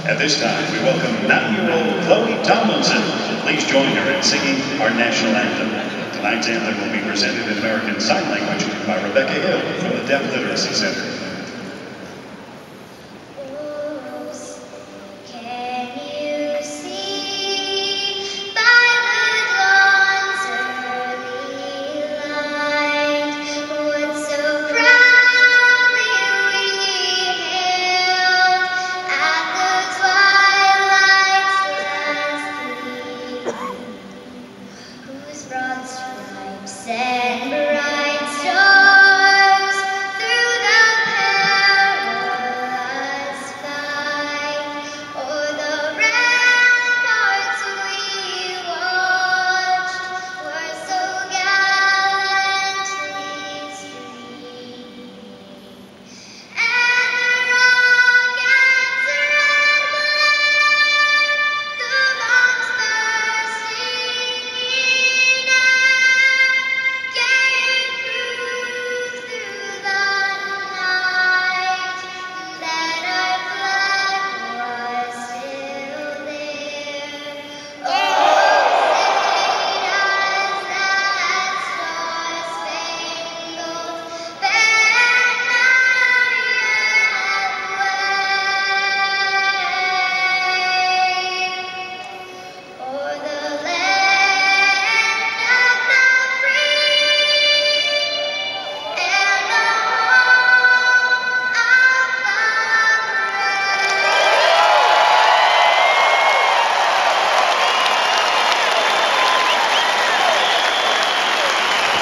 At this time, we welcome 9-year-old Chloe Tomlinson. Please join her in singing our national anthem. Tonight's anthem will be presented in American Sign Language by Rebecca Hill from the Deaf Literacy Center.